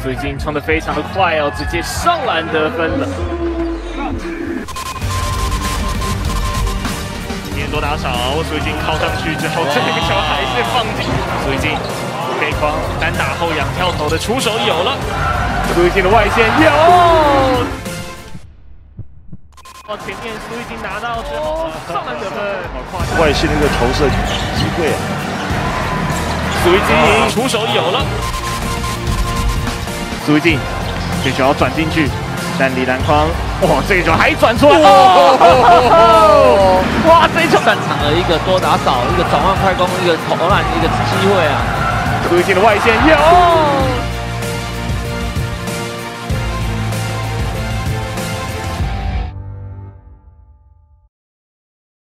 苏玉金冲得非常的快哦，直接上篮得分了。今天多打少，苏玉金靠上去之后，这个球还是放进。苏玉金背框单打后仰跳投的出手有了，苏玉金的外线有。 前面苏玉金拿到之后上篮得分， 外线那个投射机会啊！ 苏玉金出手有了，苏玉金这球要转进去，但离篮筐，哇，这个球还转出来，哇，这一球擅长的一个多打少，一个转换快攻，一个投篮的一个机会啊！ 苏玉金的外线有。